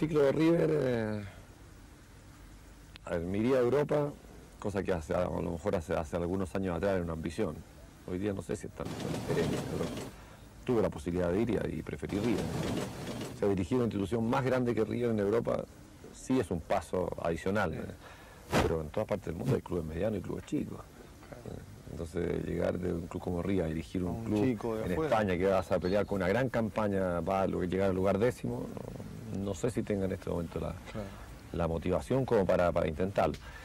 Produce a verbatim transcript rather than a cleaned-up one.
ciclo de River, eh, a ver, me iría a Europa, cosa que hace, a lo mejor hace, hace algunos años atrás era una ambición. Hoy día no sé si están en Europa. Tuve la posibilidad de ir y, y preferí River. O sea, dirigir una institución más grande que River en Europa sí es un paso adicional, eh, pero en todas partes del mundo hay clubes medianos y clubes chicos. Entonces llegar de un club como River a dirigir un, un club en afuera. España que vas a pelear con una gran campaña para llegar al lugar décimo, no, no sé si tenga en este momento la, claro. la motivación como para, para intentarlo.